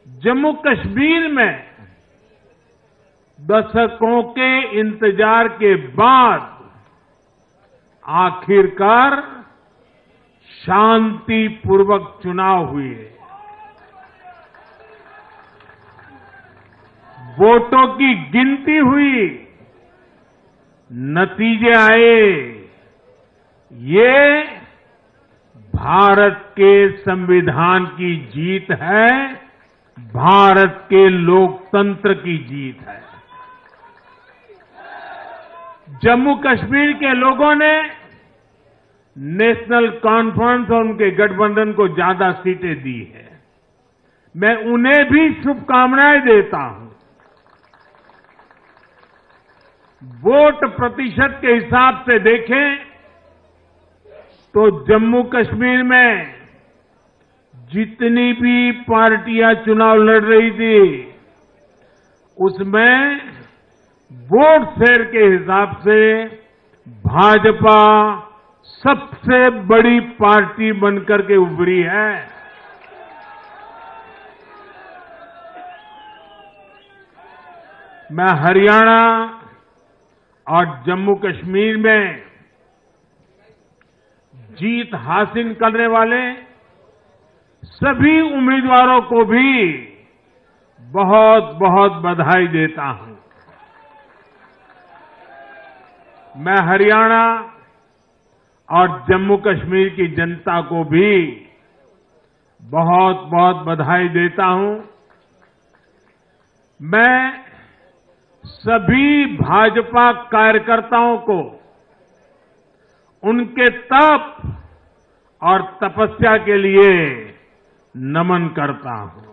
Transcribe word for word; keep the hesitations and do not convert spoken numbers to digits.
जम्मू कश्मीर में दशकों के इंतजार के बाद आखिरकार शांतिपूर्वक चुनाव हुए। वोटों की गिनती हुई, नतीजे आए। ये भारत के संविधान की जीत है, भारत के लोकतंत्र की जीत है। जम्मू कश्मीर के लोगों ने नेशनल कॉन्फ्रेंस और उनके गठबंधन को ज्यादा सीटें दी है। मैं उन्हें भी शुभकामनाएं देता हूं। वोट प्रतिशत के हिसाब से देखें तो जम्मू कश्मीर में जितनी भी पार्टियां चुनाव लड़ रही थी, उसमें वोट शेयर के हिसाब से भाजपा सबसे बड़ी पार्टी बनकर के उभरी है। मैं हरियाणा और जम्मू कश्मीर में जीत हासिल करने वाले सभी उम्मीदवारों को भी बहुत बहुत बधाई देता हूं। मैं हरियाणा और जम्मू कश्मीर की जनता को भी बहुत बहुत बधाई देता हूं। मैं सभी भाजपा कार्यकर्ताओं को उनके तप और तपस्या के लिए नमन करता हूं।